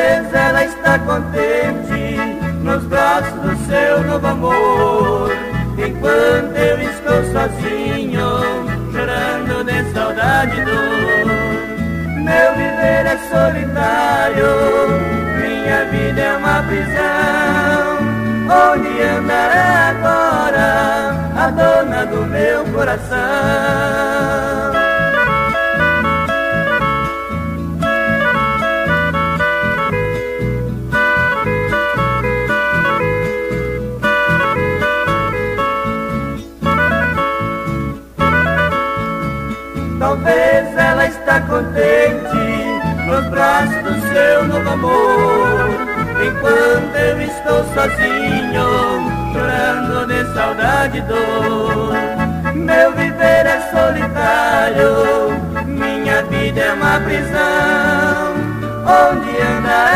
Talvez ela está contente nos braços do seu novo amor, enquanto eu estou sozinho, chorando de saudade e dor. Meu viver é solitário, minha vida é uma prisão. Onde andará agora a dona do meu coração? Talvez ela está contente nos braços do seu novo amor, enquanto eu estou sozinho, chorando de saudade e dor. Meu viver é solitário, minha vida é uma prisão. Onde andar